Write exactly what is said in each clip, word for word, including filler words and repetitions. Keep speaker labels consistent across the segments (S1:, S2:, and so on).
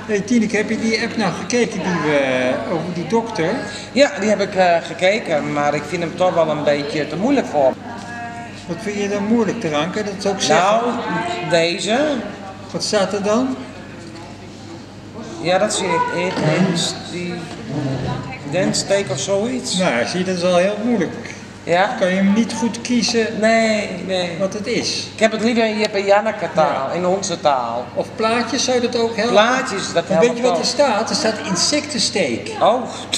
S1: Hey Tineke, heb je die app nou gekeken die we, over die dokter?
S2: Ja, die heb ik uh, gekeken, maar ik vind hem toch wel een beetje te moeilijk voor.
S1: Wat vind je dan moeilijk eraan? Kan je dat ook zeggen?
S2: Nou, deze.
S1: Wat staat er dan?
S2: Ja, dat zie ik. Die densteek of zoiets.
S1: Nou, zie je, dat is al heel moeilijk.
S2: Ja?
S1: Kan je hem niet goed kiezen
S2: Nee, nee.
S1: wat het is?
S2: Ik heb het liever in Jip en Janneke taal, ja. In onze taal.
S1: Of plaatjes, zou dat ook helpen?
S2: Plaatjes, dat helpt.
S1: Weet je wat er staat? Er staat insectensteek.
S2: Oh.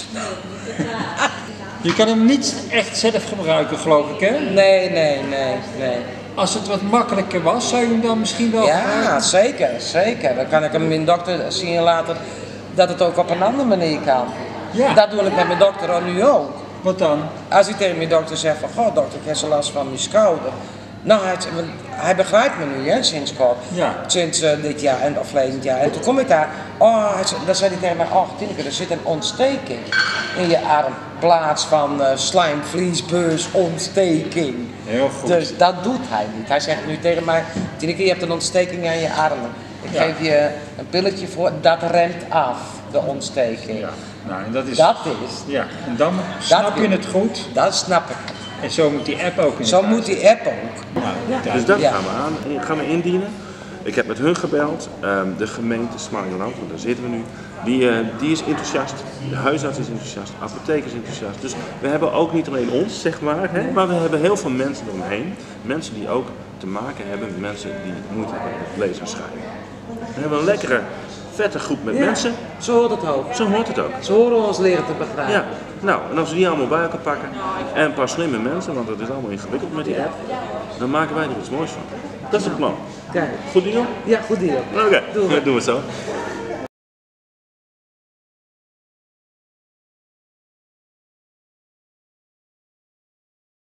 S1: Je kan hem niet echt zelf gebruiken, geloof ik, hè?
S2: Nee, nee, nee, nee.
S1: Als het wat makkelijker was, zou je hem dan misschien wel
S2: Ja,
S1: gebruiken?
S2: zeker, zeker. Dan kan ik hem mijn dokter zien later dat het ook op een andere manier kan.
S1: Ja.
S2: Dat doe ik met mijn dokter nu ook.
S1: Wat dan?
S2: Als ik tegen mijn dokter zeg van, goh dokter, ik heb zo last van mijn schouder. Nou, hij, hij begrijpt me nu, hè, sinds kort.
S1: Ja.
S2: Sinds uh, dit jaar en of verleden jaar. En toen kom ik daar, oh, hij, dan zei hij tegen mij, oh Tineke, er zit een ontsteking in je arm. In plaats van uh, slijmvliesbeurs ontsteking.
S1: Heel goed.
S2: Dus dat doet hij niet. Hij zegt nu tegen mij, Tineke, je hebt een ontsteking aan je armen. Ik
S1: Ja.
S2: geef je een pilletje voor, dat remt af, de ontsteking.
S1: Ja. Nou, en dat is...
S2: Dat is,
S1: Ja, en dan snap je het goed.
S2: dat snap ik.
S1: En zo moet die app ook in
S2: Zo moet die app ook.
S1: Nou,
S3: Dus dat
S2: Ja.
S3: gaan we aan, gaan we indienen. Ik heb met hun gebeld, um, de gemeente Smalingerland, want daar zitten we nu, die, uh, die is enthousiast, de huisarts is enthousiast, de apotheker is enthousiast. Dus we hebben ook niet alleen ons, zeg maar, hè, maar we hebben heel veel mensen eromheen. Mensen die ook te maken hebben met mensen die moeite hebben met lezen en schrijven. We hebben een lekkere, vette groep met
S2: Ja.
S3: mensen,
S2: Zo hoort het ook.
S3: zo hoort het ook.
S2: Ze horen ons leren te begrijpen.
S3: Ja, nou, en als we die allemaal bij elkaar pakken en een paar slimme mensen, want het is allemaal ingewikkeld met die app, dan maken wij er iets moois van. Dat is het plan.
S2: Kijk.
S3: Goed deal?
S2: Ja, goed deal.
S3: Oké,
S2: Doe
S3: dat doen we zo.